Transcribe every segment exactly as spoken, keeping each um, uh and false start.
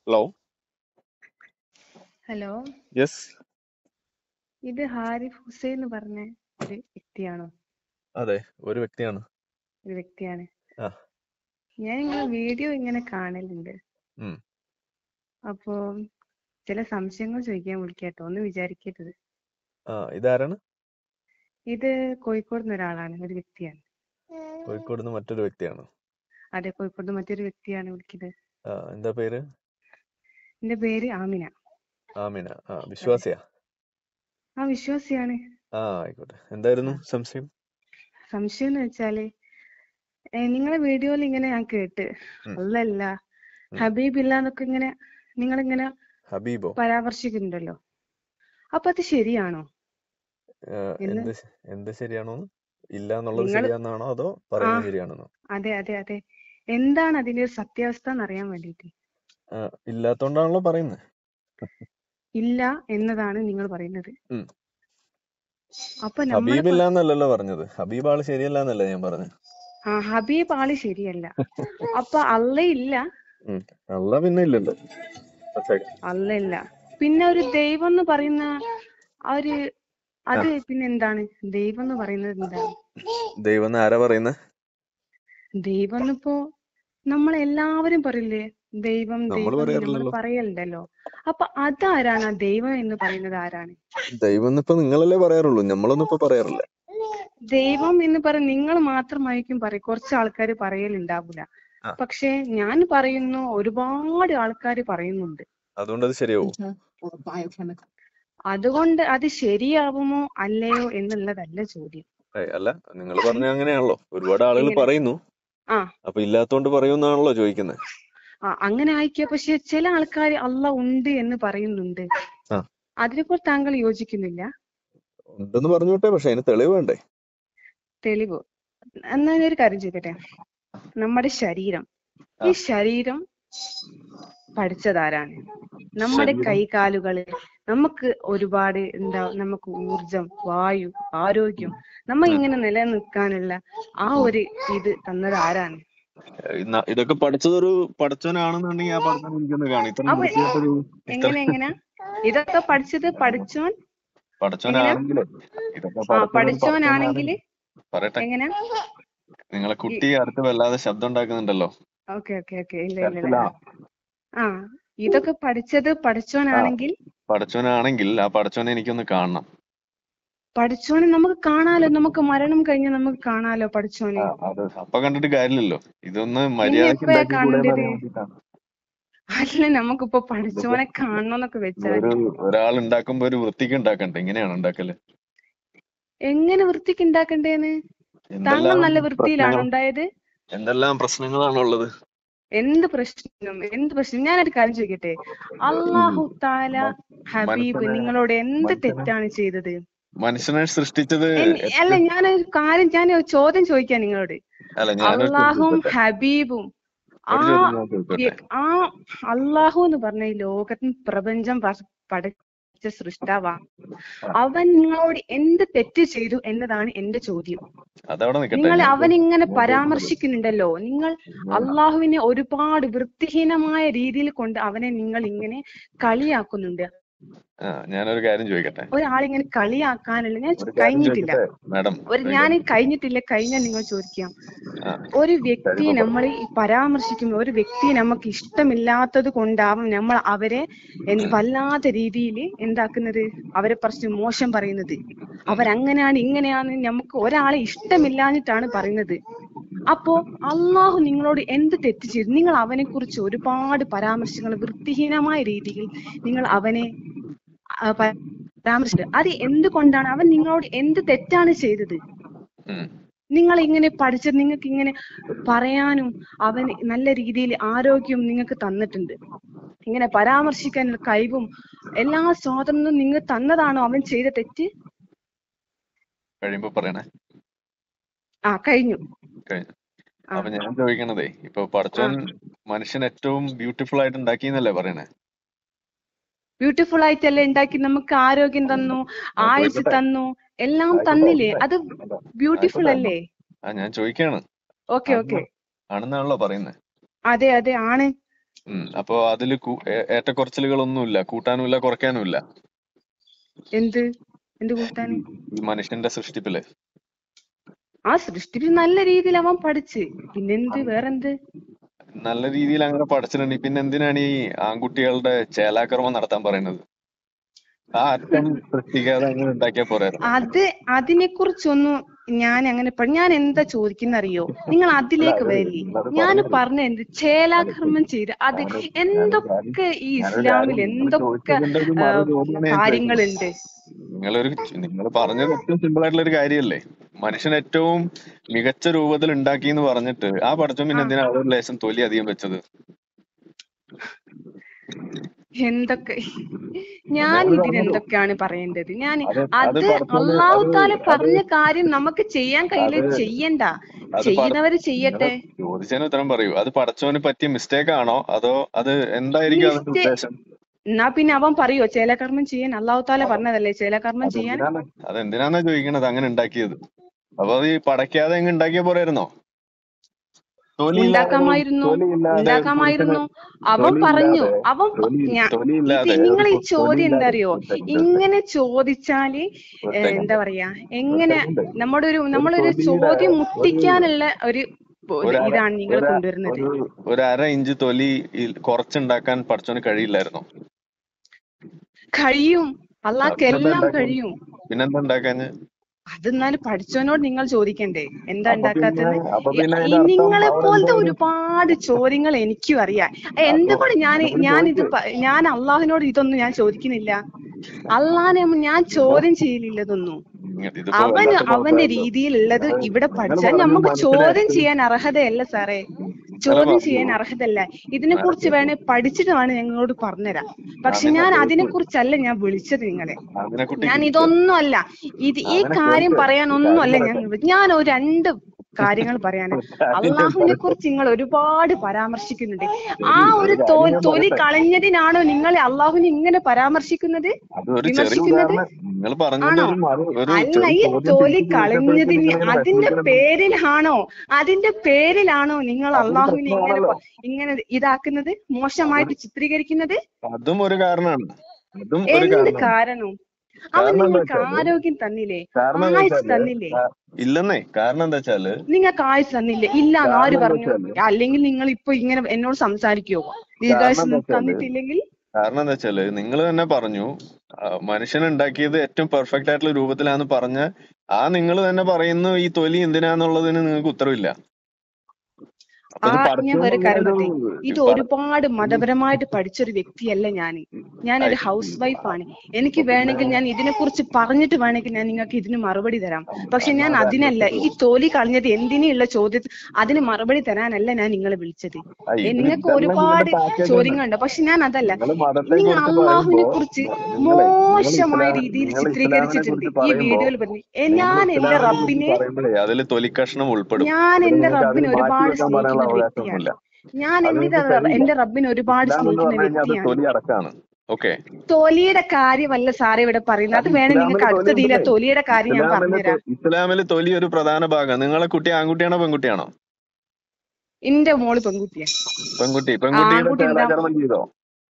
Hello hello, yes ഇത് ഹാരിഫ് ഹുസൈൻ എന്ന് പറഞ്ഞ ഒരു വ്യക്തിയാണോ? അതെ, ഒരു വ്യക്തിയാണ്. ഒരു വ്യക്തിയാണ്. ആ ഞാൻ നിങ്ങളെ വീഡിയോ ഇങ്ങനെ കാണലുണ്ട്. ഉം. അപ്പോ ചില സംശയങ്ങൾ ചോദിക്കാൻ വിളിക്കാട്ടോ, ഒന്ന് വിചാരിക്കരുത്. ആ ഇതാരാണ്? ഇത് കോഴിക്കോട് നിന്ന് ഒരാളാണ്, ഒരു വ്യക്തിയാണ്. കോഴിക്കോട് നിന്ന് മറ്റൊരു വ്യക്തിയാണ്. അതെ, കോഴിക്കോട് നിന്ന് മറ്റൊരു വ്യക്തിയാണ് വിളിക്കുന്നത്. ആ എന്താ പേര്? എന്റെ പേര് ആമിന. ആമിന. ആ വിശ്വാസിയാ? ആ വിശ്വാസിയാണ്. ആ ആയിക്കോട്ടെ. എന്തായിരുന്നു ആ, സംശയം? സംശയം എന്ന് വെച്ചാല് ഏ, നിങ്ങളെ വീഡിയോയിൽ ഇങ്ങനെ ഞാൻ കേട്ട് ഉം, അല്ലല്ല ഉം. ഹബീബ് ഇല്ല എന്നൊക്കെ ഇങ്ങനെ നിങ്ങളിങ്ങനെ ഹബീബോ? പരാമർശിക്കുന്നുണ്ടല്ലോ. അപ്പൊ അത് ശരിയാണോ? ആ, എന്ന് എന്ത് ശ- എന്ത് ശരിയാണോന്ന്? ഇല്ല എന്നുള്ളത് നിങ്ങൾ ശരിയാണെന്നാണോ അതോ ആ പറയുന്നത് ശരിയാണെന്നോ? അതെ അതെ അതെ എന്താണ് അതിന്റെ ഒരു സത്യാവസ്ഥ എന്നറിയാൻ വേണ്ടിയിട്ട്. ആ, ഇല്ലാത്തോണ്ടാണല്ലോ പറയുന്നത്. ഇല്ല എന്നതാണ് നിങ്ങൾ പറയുന്നത്. ഉം. അപ്പൊ ഹബീബ് നമ്മളിപ്പോ ഇല്ല എന്നല്ലല്ലോ പറഞ്ഞത്. ഹബീബ് ആള് ശരിയല്ല എന്നല്ല ഞാൻ പറഞ്ഞത്. ആ ഹബീബ് ആള് ശരിയല്ല. അപ്പൊ അല്ല ഇല്ല. ഉം. അല്ല പിന്നെ ഇല്ലല്ലോ. പക്ഷേ, അല്ല ഇല്ല. പിന്നെ ഒരു ദൈവം എന്ന് പറയുന്ന ആ ഒരു ആ അത് പിന്നെ എന്താണ് ദൈവം എന്ന് പറയുന്നത്? എന്താണ് ദൈവം എന്ന് ആരാ പറയുന്നത്? ദൈവം എന്നിപ്പോ നമ്മളെല്ലാവരും പറയില്ലേ ദൈവം നമ്മൾ ദൈവം എന്ന് നമ്മൾ പറയാറില്ലല്ലോ. പറയലുണ്ടല്ലോ. അപ്പൊ അതാരാണ് ആ ദൈവം എന്ന് പറയുന്നത്? ആരാണ് ദൈവം എന്നിപ്പോ നിങ്ങളല്ലേ പറയാറുള്ളൂ, നമ്മളൊന്നും ഇപ്പൊ പറയാറില്ല. ദൈവം എന്ന് പറ നിങ്ങൾ മാത്രമായിരിക്കും പറയും, കുറച്ച് ആൾക്കാർ പറയലുണ്ടാവില്ല. ആ പക്ഷെ ഞാൻ പറയുന്നു, ഒരുപാട് ആൾക്കാർ പറയുന്നുണ്ട്. അതുകൊണ്ട് അത് ശരിയാവും? അതുകൊണ്ട് അത് ശരിയാവുമോ അല്ലയോ എന്നുള്ളതല്ല ചോദ്യം. ഏയ് അല്ല, നിങ്ങൾ ഉം, പറഞ്ഞ അങ്ങനെയാണല്ലോ. ഒരുപാട് ആളുകൾ എങ്ങനെ പറയുന്നു, ആ അപ്പൊ ഇല്ലാത്തോണ്ട് പറയുമെന്നാണല്ലോ ചോദിക്കുന്നത്. ആ അങ്ങനെ ആയിക്കോ. പക്ഷെ ചില ആൾക്കാർ അല്ല ഉണ്ട് എന്ന് പറയുന്നുണ്ട്. ആ അതിനെക്കുറിച്ച് താങ്കൾ യോജിക്കുന്നില്ല? ഉണ്ടെന്ന് പറഞ്ഞോട്ടെ, പക്ഷെ അതിന് തെളിവ് വേണ്ടേ? തെളിവ് എന്നാ ഞാൻ ഒരു കാര്യം ചോദിക്കട്ടെ. നമ്മുടെ ശരീരം, ആ ഈ ശരീരം പഠിച്ചതാരാണ്? നമ്മുടെ ശരീരം കൈകാലുകള്, നമുക്ക് ഒരുപാട് എന്താ, നമുക്ക് ഊർജം, വായു, ആരോഗ്യം, നമ്മ ഉം. ഇങ്ങനെ നിലനിൽക്കാനുള്ള ആ ഒരു ഇത് തന്നത് ആരാണ്? ഇന്ന- ഇതൊക്കെ പഠിച്ചതൊരു പഠിച്ചവനാണെന്നുണ്ടെങ്കിൽ ആ പഠിച്ചവൻ എനിക്കൊന്ന് കാണും. ഇത്രയും അപ്പൊ വൃത്തിയായിട്ടൊരു ഇത്ര എങ്ങനെ എങ്ങനെ ഇതൊക്കെ പഠിച്ചത് പഠിച്ചോൻ എങ്ങനെ പഠിച്ചവനാണെങ്കിലേ ഇതൊക്കെ ആ പഠിച്ചതൊരു പഠിച്ചോനാണെങ്കിൽ പഠിച്ചവനാണെങ്കിൽ പറയട്ടെ. എങ്ങനെ നിങ്ങളെ ഈ കുട്ടി അടുത്ത് വല്ലാതെ ശബ്ദം ഉണ്ടാക്കുന്നുണ്ടല്ലോ. ഓക്കെ ഓക്കെ ഓക്കെ ഇല്ല ഇല്ല ഇല്ല കരച്ചിലാ? ആ ഇതൊക്കെ പഠിച്ചത് ആ പഠിച്ചോനാണെങ്കിൽ പഠിച്ചവനാണെങ്കിൽ ആ പഠിച്ചവനെ എനിക്കൊന്ന് കാണണം. പഠിച്ചോനെ നമുക്ക് കാണാലോ, നമുക്ക് മരണം കഴിഞ്ഞ് നമുക്ക് കാണാലോ ആ പഠിച്ചോനെ. അത് അപ്പൊ കണ്ടിട്ട് കാര്യമില്ലല്ലോ. ഇതൊന്ന് പിന്നെ മര്യാദക്ക് എപ്പോഴാ ഉണ്ടാക്കി കൂടെ എന്ന് കാണേണ്ടത്? അറിയാൻ വേണ്ടിട്ടാണ്. അല്ല നമുക്കിപ്പോ ഇതിപ്പോ പഠിച്ചോനെ കാണണോന്നൊക്കെ വെച്ചാല് ഒരു ഒരാൾ ഉണ്ടാക്കുമ്പോ ഒരു വൃത്തിക്ക് ഉണ്ടാക്കണ്ടേ? ഇങ്ങനെയാണ് ഉണ്ടാക്കല്? എങ്ങനെ വൃത്തിക്ക് ഉണ്ടാക്കണ്ടേന്ന്? താങ്കൾ എന്തെല്ലാം നല്ല വൃത്തിയിലാണോ പ്രശ്നങ്ങൾ ഉണ്ടായത്? എന്തെല്ലാം പ്രശ്നങ്ങളാണുള്ളത്? എന്ത് പ്രശ്നം എന്ത് പ്രശ്നം ഞാനൊരു കാര്യം ചോദിക്കട്ടെ. ഈ അള്ളാഹു താല മ- ഹബീബ് മനുഷ്യനെ നിങ്ങളോട് എന്ത് മനുഷ്യനെ തെറ്റാണ് ചെയ്തത്? മനുഷ്യനെ സൃഷ്ടിച്ചത് എൻ- അല്ല ഏറ്റവും ഞാനൊരു കാര്യം ഞാൻ ഒരു ചോദ്യം ചോദിക്കാം നിങ്ങളോട്. അല്ല ഞാനൊരു ചോദ്യം അള്ളാഹും ചോദിച്ചോട്ടെ? ഹബീബും ആ ഒരു ചോദ്യം ഞാൻ ചോദിച്ചോട്ടെ? വ്യ- ആ അള്ളാഹു എന്ന് പറഞ്ഞ ഈ ലോകത്തിന് പ്രപഞ്ചം പ- പടച്ച സൃഷ്ടാവാണ്. ആ അവൻ നിങ്ങളോട് എന്ത് തെറ്റ് ചെയ്തു എന്നതാണ് എന്റെ ചോദ്യം. അതവിടെ നിൽക്കട്ടെ. നിങ്ങൾ ഞാൻ അവൻ ചോ- ഇങ്ങനെ ഞാൻ ചോദിക്കുന്നത് പരാമർശിക്കുന്നുണ്ടല്ലോ. നിങ്ങൾ ഞാൻ അള്ളാഹുവിനെ ഒരുപാട് വൃത്തിഹീനമായ രീതിയിൽ കൊണ്ട് അവനെ നിങ്ങൾ ഇങ്ങനെ കളിയാക്കുന്നുണ്ട്. ആ ഞാനൊരു കാര്യം ചോദിക്കട്ടെ? ഒരാളിങ്ങനെ കളിയാക്കാനുള്ള ഞാൻ ഒരു കാര്യം കഴിഞ്ഞിട്ടില്ല. ചോദിക്കട്ടെ മാഡം? ഒരു ഒരു ഞാൻ കാര്യം കഴിഞ്ഞിട്ടില്ല കഴിഞ്ഞാൽ നിങ്ങൾ ചോദിക്കാം. ആ ഒരു വ്യക്തിയെ കഴിയുമ്പോ നമ്മൾ പറഞ്ഞു. ഈ പരാമർശിക്കുമ്പോൾ ഒരു വ്യക്തിയെ നമുക്ക് ഇഷ്ടമില്ലാത്തത് കൊണ്ടാവും നമ്മൾ അവരെ എന്ത് വല്ലാത്ത രീതിയിൽ എന്താക്കുന്നത്, അവരെ കുറിച്ച് മോശം പറയുന്നത്. അവരങ്ങനെയാണ് ഇങ്ങനെയാണ്, നമുക്ക് ഒരാളെ ഇഷ്ടമില്ലാഞ്ഞിട്ടാണ് പറയുന്നത്. അപ്പോ അള്ളാഹു നിങ്ങളോട് എന്ത് തെറ്റ് ചെയ്തു? നിങ്ങൾ അവനെ കുറിച്ച് ഒരുപാട് പരാമർശങ്ങൾ വൃത്തിഹീനമായ രീതിയിൽ നിങ്ങൾ അവനെ ആ, പരാമർശിച്ചത് അത് എന്തുകൊണ്ടാണ്? അവൻ നിങ്ങളോട് എന്ത് തെറ്റാണ് ചെയ്തത്? ഉം. നിങ്ങൾ ഇങ്ങനെ പഠിച്ചത്, നിങ്ങൾക്ക് ഇങ്ങനെ പറയാനും അവൻ നല്ല രീതിയിൽ ആരോഗ്യം നിങ്ങൾക്ക് തന്നിട്ടുണ്ട്, ഇങ്ങനെ പരാമർശിക്കാനുള്ള കഴിവും എല്ലാ സ്വാതന്ത്ര്യവും നിങ്ങൾ തന്നതാണോ അവൻ ചെയ്ത തെറ്റ്? കഴിയുമ്പോ പറയണേ. ആ കഴിഞ്ഞു. കഴിഞ്ഞു. ആ അപ്പൊ ഞാൻ ചോദിക്കണതേ, ഇപ്പൊ ആ പടച്ചോൻ മനുഷ്യൻ ഏറ്റവും ബ്യൂട്ടിഫുൾ ആയിട്ട് ഉണ്ടാക്കിന്നല്ലേ പറയണേ? ബ്യൂട്ടിഫുൾ ആയിട്ടല്ലേ ഉണ്ടാക്കി, നമുക്ക് ആരോഗ്യം തന്നു, ഞാൻ ആയുസ് ചോദിക്കട്ടെ? തന്നു, എല്ലാം ആയിക്കോട്ടെ തന്നില്ലേ? ആയിക്കോട്ടെ അത് അല്ല, ബ്യൂട്ടിഫുൾ ആയിക്കോട്ടെ. അല്ലേ? ആ ഞാൻ ചോദിക്കാണ്. ഓക്കെ ആണ് ഓക്കെ ആണെന്നാണല്ലോ പറയുന്നത്. അതെ അതെ ആണ്. ഉം അപ്പൊ അതില് കു- ഏ- ഏറ്റക്കുറച്ചിലുകളൊന്നുമില്ല, കൂട്ടാനുമില്ല, കുറയ്ക്കാനുമില്ല എന്ത് എന്ത് ഈ കൂട്ടാന്? ഈ മനുഷ്യന്റെ സൃഷ്ടിപ്പില്. ആ സൃഷ്ടിപ്പ് നല്ല രീതിയിൽ അവൻ പഠിച്ച്, പിന്നെന്ത് വേറെന്ത്? നല്ല രീതിയിൽ അങ്ങനെ പഠിച്ചിട്ടുണ്ടെങ്കിൽ പിന്നെ എന്തിനാണ് ഈ ആൺകുട്ടികളുടെ ചേലാക്രമം നടത്താൻ പറയുന്നത്? ആ അറ്റം സൃഷ്ടിക്കാതെ അങ്ങനെ ഉണ്ടാക്കിയാ പോരായിരുന്നോ? അത് അതിനെ കുറിച്ചൊന്നും ഞാൻ അങ്ങനെ പ- ഞാൻ എന്താ ചോദിക്കുന്ന അറിയോ? നിങ്ങൾ അല്ല അതിലേക്ക് അത് വരില്ലേ. നിങ്ങളത് ഞാൻ പറഞ്ഞത് പറഞ്ഞ എന്ത് അല്ല, ഇപ്പൊ ചേലാകർമ്മം ചെയ്ത് അത് ഞാനൊരു ഞാനൊരു കാര്യം എന്തൊക്കെ ഈ ഞാനൊരു കാര്യം ഇസ്ലാമിൽ നിങ്ങൾ എന്തൊക്കെ ചോദിച്ചതിന്റെ ഒരു ആ, മറുചോദ്യമാണ് ഞാൻ ചോദിക്കുന്നത്. കാര്യങ്ങളുണ്ട്. നിങ്ങളൊരു നിങ്ങൾ പറഞ്ഞത് ഏറ്റവും സിമ്പിൾ ആയിട്ടുള്ള ഒരു കാര്യമല്ലേ? മനുഷ്യൻ ഏറ്റവും മികച്ച രൂപത്തിൽ ഉണ്ടാക്കി എന്ന് പറഞ്ഞിട്ട് ആ പടച്ചോൻ ആ പിന്നെ എന്തിനാ അതൊരു ലേശം തൊലി അധികം വെച്ചത്? എന്തൊക്കെ ഞാൻ നിങ്ങളത് ഇതിന് പറഞ്ഞോളൂ. എന്തൊക്കെയാണ് പറയേണ്ടത്? ഞാൻ അത് അത് അത് പടച്ചോന് അള്ളാഹു അത് താല അത് പറഞ്ഞ കാര്യം നമുക്ക് ചെയ്യാൻ കഴിയില്ല, അത് ചെയ്യണ്ട. അത് പട ചെയ്യുന്നവര് നിങ്ങള് ചെയ്യട്ടെ. ചോദിച്ചതിന് ഉത്തരം പറയൂ. അത് പടച്ചോന് പറ്റിയ മിസ്റ്റേക്ക് ആണോ അതോ അത് എന്തായിരിക്കും അതിന്റെ മിസ്റ്റേ ഉദ്ദേശം? എന്നാ പിന്നെ അവൻ പറയോ ചേലകർമ്മം ചെയ്യാൻ? അള്ളാഹു താല അപ്പൊ പറഞ്ഞതല്ലേ ചേലകർമ്മം ചെയ്യാൻ. അതെന്തിനാണ് അതെന്തിനാന്നാ ചോദിക്കണത് അങ്ങനെ ഉണ്ടാക്കിയത്? അപ്പൊ അത് ഈ പടയ്ക്കാതെ അങ്ങ് ഉണ്ടാക്കിയ പോരായിരുന്നോ? തൊലി ഇല്ലാതെ ഒരു ഉണ്ടാക്കാമായിരുന്നു, തൊലി ഇല്ലാതെ ഒരു പുരുഷന് ഉണ്ടാക്കാമായിരുന്നു. അവൻ തൊലി പറഞ്ഞു, ഇല്ലാതെ അവൻ പ- തൊലി ഞാ തൊലി ഇത് ഇല്ലാതെ നിങ്ങൾ ഒരു ഈ പു- തൊലി ചോദ്യം എന്താ ഇല്ലാതെ അറിയോ? ഒരു സെക്കൻഡ് ഒരു സെക്കൻഡ് ഇങ്ങനെ ചോദിച്ചാല് ഒരു ഏഹ്, എന്താ സെക്കൻഡ് പറയാ, ഒരു എങ്ങനെ സെക്കൻഡ് നമ്മുടെ ഒരു ഒരു നമ്മളൊരു തൊലിയുടെ ചോദ്യം ഒരു മുട്ടിക്കാനുള്ള ഒരു ഒരു ഒരു അര ഇതാണ് നിങ്ങൾ ഒരു കൊണ്ടുവരുന്നത്. ഒരു ഒരു അര ഇഞ്ച് തൊലി ഈ കുറച്ചുണ്ടാക്കാൻ പടച്ചോന് കഴിയില്ലായിരുന്നോ? കഴിയും, ആ, അള്ളാഹ്ക്ക് പിന്നെന്താ എല്ലാം ഉണ്ടാക്കാൻ കഴിയും. പിന്നെന്താ ഉണ്ടാക്കാഞ്ഞ്? അതെന്നാലും പഠിച്ചവനോട് നിങ്ങൾ ചോദിക്കണ്ടേ എന്താ അപ്പൊ പിന്നെ ഉണ്ടാക്കാത്തത്? അപ്പൊ ഈ പിന്നെ ഈ അതിന്റെ അർത്ഥം നിങ്ങളെ അവിടെ എന്തോ പോലത്തെ ഒരു ഒരുപാട് ചോദ്യങ്ങൾ എനിക്കും അറിയാം. അപ്പൊ എന്തുകൊണ്ട് ഞാൻ നിങ്ങൾ ഞാനിത് ചോദിക്ക്. പ- ഞാൻ അള്ളാഹിനോട് ഇതൊന്നും ഞാൻ ചോദിക്കുന്നില്ല. അള്ളാഹിനെ ഞാൻ നിങ്ങൾ ചോദ്യം ചെയ്യലില്ല ഇതൊന്നും. ഇങ്ങ- ഇതിപ്പോ അവന് വല്ലാത്ത അവന്റെ കുഴപ്പമായല്ലോ. രീതിയിലുള്ളത് നിങ്ങൾ ഇവിടെ നിങ്ങൾ പഠിച്ചാൽ പറഞ്ഞു നമുക്ക് മനുഷ്യനെ ചോദ്യം ഏറ്റവും ചെയ്യാൻ അർഹതയല്ല സാറേ. നിങ്ങൾ ചോദ്യം പറഞ്ഞു ചെയ്യാൻ അർഹതയല്ല. ഇതിനെ കുറിച്ച് മനസ്സിലാക്കി വേണേ പഠിച്ചിട്ട് വേണേ ഞങ്ങളോട് പറഞ്ഞുതരാം. പക്ഷെ അതിനെ ഞാൻ അതിനെ കേൾക്ക് കുറിച്ചല്ല ഞാൻ വിളിച്ചത് നിങ്ങളെ. അതിനെ കുട്ടി ഞാൻ കേൾക്ക് ഇതൊന്നും അല്ല, ഇത് ഈ അതിനെ കാര്യം കേൾക്ക് ഈ പറയാനൊന്നും കാര്യം അല്ല ഞാൻ പറയട്ടെ. വി- ഞാൻ ഒരു രണ്ട് കാര്യങ്ങൾ പറയാന്. ഒരു കാര്യം ഞാൻ അള്ളാഹുവിനെ പറയട്ടെ. കുറിച്ച് നിങ്ങൾ ഒരുപാട് പരാമർശിക്കുന്നുണ്ട്. ആ ശരി, ഒരു ഒരു തോ കാര്യം ഞാൻ തൊലി പറയട്ടെ. കളഞ്ഞതിനാണോ നിങ്ങൾ അള്ളാഹുവിനെ ഇങ്ങനെ പരാമർശിക്കുന്നത്, അത് ഒരു ചെറിയ വിമർശിക്കുന്നത്? ഉദാഹരണം നിങ്ങൾ പറഞ്ഞതിന്റെ ആണോ? ഒരു മറു ഒരു അല്ല, ചെറിയ ഈ ചോദ്യം തൊലി തിരിച്ചു ചോദിച്ചപ്പോഴേക്കും കളഞ്ഞതിന് നിങ്ങൾ ഇങ്ങനെ അതിന്റെ വിഷമിക്കണം. പേരിലാണോ അതിന്റെ പേരിലാണോ നിങ്ങൾ അതൊരു അള്ളാഹുവിനെ ഇങ്ങനെ പ്രശ്നമാണല്ലോ. പ- ഇങ്ങനെ ഇതാക്കുന്നത്, മോശമായിട്ട് അതൊരു ചിത്രീകരിക്കുന്നത്? അതും ഒരു കാരണമാണ്. അതും ഒരു എന്ത് കാരണമാണ്. കാരണം? അവൻ കാരണം എന്താ നിങ്ങൾക്ക് വെച്ചാല് ആരോഗ്യം തന്നില്ലേ, കാരണം എന്താ ആയുസ് വെച്ചാല് തന്നില്ലേ? കാ- ഇല്ലെന്നേ. കാരണം എന്താ വെച്ചാല് നിങ്ങൾക്ക് ആയുസ് തന്നില്ലേ? ഇല്ലാന്ന് ആര് കാരണം എന്താ പറഞ്ഞു? വെച്ചാല് അല്ലെങ്കിൽ നിങ്ങൾ ഇപ്പൊ ഇങ്ങനെ എന്നോട് സംസാരിക്കുവോ കാരണം ദീർഘായുസ് എന്താ വെച്ചാല് തന്നിട്ടില്ലെങ്കിൽ? കാരണം എന്താ വെച്ചാല് നിങ്ങൾ തന്നെ പറഞ്ഞു ആ, മനുഷ്യൻ ഉണ്ടാക്കിയത് ഏറ്റവും പെർഫെക്റ്റ് ആയിട്ടുള്ള രൂപത്തിലാന്ന് പറഞ്ഞ ആ നിങ്ങൾ തന്നെ പറയുന്നു ഈ തൊലി എന്തിനാന്നുള്ളതിന് നിങ്ങൾക്ക് ഉത്തരവില്ല. അപ്പൊ ആ ഇത് ഞാൻ പടച്ചോൻ വേറെ ഇങ്ങനെ കാര്യം ഒരു പറട്ടെ, ഇത് പട ഒരുപാട് ഈ- മതപരമായിട്ട് പഠിച്ചൊരു വ്യക്തിയല്ല ഞാൻ. ഞാനൊരു ഹൗസ് വൈഫാണ്. എനിക്ക് അപ്പൊ പിന്നെ വേണമെങ്കിൽ ഞാൻ ഇതിനെ കുറിച്ച് പറഞ്ഞിട്ട് വേണമെങ്കിൽ ഞാൻ നിങ്ങൾക്ക് ഇതിന് മറുപടി തരാം. പക്ഷെ ഞാൻ അല്ലാതെ അതിനല്ല, അല്ലല്ലോ. ഈ തൊലി കളഞ്ഞത് എന്തിനുള്ള ചോദ്യത്തിൽ അതിന് മറുപടി തരാനല്ല ഞാൻ നിങ്ങളെ വിളിച്ചത്. ആ, ഏ, ഇത് നിങ്ങൾക്ക് ഇതെല്ലാം ഇതിന്റെ ഒരുപാട് പാക്കേജ് ആണ്. ചോദ്യങ്ങളുണ്ട്, പക്ഷെ ഞാൻ അതല്ല. നിങ്ങൾ മതത്തെ നിങ്ങൾ കുറിച്ച് പറയുമ്പോ അള്ളാഹുവിനെ കുറിച്ച് നിങ്ങളെ നിങ്ങൾ മോശമായ ഇസ്ലാം രീതിയിൽ നിങ്ങൾ ഇസ്ലാമിനെ ചിത്രീകരിച്ചിട്ടുണ്ട് കുറിച്ച് ഈ പറയുമ്പോ വീഡിയോയിൽ പറഞ്ഞു. ഏ, നിങ്ങൾ ഞാൻ എന്റെ ഇസ്ലാമിനെ കുറിച്ച് റബ്ബിനെ പറയുമ്പോഴേ അതിൽ തൊലിക്കഷ്ണം ഉൾപ്പെടും. ഞാൻ അതിന് എന്റെ നിങ്ങൾക്ക് അതിൽ റബ്ബിനെ മാറ്റി ഒരുപാട് വെക്കാൻ പറയാനുള്ള സ്നേഹിക്കുന്ന ഒരു വ്യക്തിയാണ്. അവകാശമൊന്നുമില്ല. ഞാൻ അത് എന്റെ നിങ്ങൾക്ക് കഴിയില്ല. എന്റെ റബ്ബിനെ ഒരുപാട് ഇസ്ലാം എന്ന് സ്നേഹിക്കുന്ന പറഞ്ഞു കഴിഞ്ഞാൽ അത് വ്യക്തിയാണ്. തൊലി അടക്കാണ്. ഓക്കെ. തൊലിയുടെ കാര്യമല്ല സാറേ ഇവിടെ പറയുന്നത്. അത് അത് വേണേ ഇസ്ലാമിൽ നിങ്ങൾക്ക് തൊലി അടുത്തതിൽ ആ ഉണ്ടെന്നേ. തൊലിയുടെ കാര്യം ഞാൻ ഇസ്ലാമില് പറഞ്ഞുതരാം. ഇസ്ലാമില് തൊലി ഒരു പ്രധാന ഭാഗമാണ്. നിങ്ങളെ കുട്ടി ആൺകുട്ടിയാണോ പെൺകുട്ടിയാണോ? എന്റെ മോള് പെൺകുട്ടിയാ. പെൺകുട്ടി. പെൺകുട്ടിയുടെ ആൺകുട്ടി എന്താ? ചേലാകർമ്മം ചെയ്തോ?